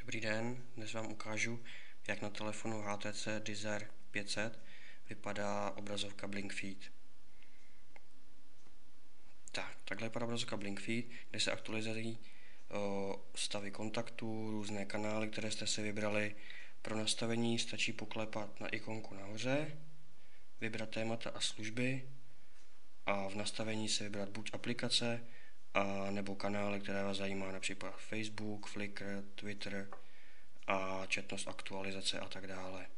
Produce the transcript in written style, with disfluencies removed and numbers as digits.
Dobrý den, dnes vám ukážu, jak na telefonu HTC Desire 500 vypadá obrazovka BlinkFeed. Takhle vypadá obrazovka BlinkFeed, kde se aktualizují stavy kontaktů, různé kanály, které jste si vybrali. Pro nastavení stačí poklepat na ikonku nahoře, vybrat témata a služby a v nastavení si vybrat buď aplikace, a nebo kanály, které vás zajímá, například Facebook, Flickr, Twitter a četnost aktualizace a tak dále.